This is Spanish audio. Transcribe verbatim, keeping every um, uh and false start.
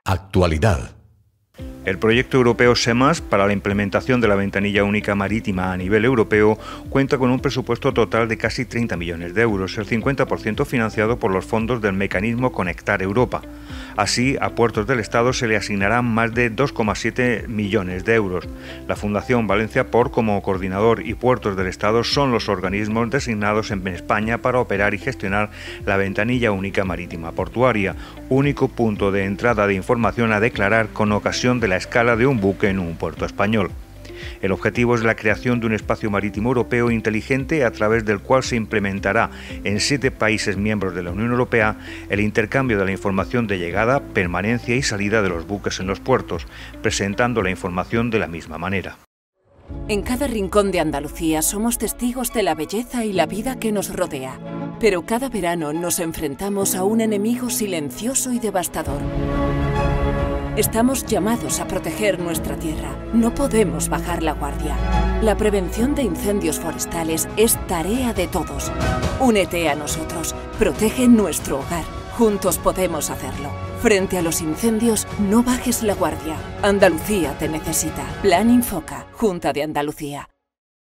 Actualidad. El proyecto europeo SEMAS para la implementación de la ventanilla única marítima a nivel europeo cuenta con un presupuesto total de casi treinta millones de euros, el cincuenta por ciento financiado por los fondos del mecanismo Conectar Europa. Así, a Puertos del Estado se le asignarán más de dos coma siete millones de euros. La Fundación Valencia Port como coordinador y Puertos del Estado son los organismos designados en España para operar y gestionar la ventanilla única marítima portuaria, único punto de entrada de información a declarar con ocasión de la escala de un buque en un puerto español. El objetivo es la creación de un espacio marítimo europeo inteligente a través del cual se implementará en siete países miembros de la Unión Europea el intercambio de la información de llegada, permanencia y salida de los buques en los puertos, presentando la información de la misma manera. En cada rincón de Andalucía somos testigos de la belleza y la vida que nos rodea, pero cada verano nos enfrentamos a un enemigo silencioso y devastador. Estamos llamados a proteger nuestra tierra. No podemos bajar la guardia. La prevención de incendios forestales es tarea de todos. Únete a nosotros. Protege nuestro hogar. Juntos podemos hacerlo. Frente a los incendios, no bajes la guardia. Andalucía te necesita. Plan Infoca, Junta de Andalucía.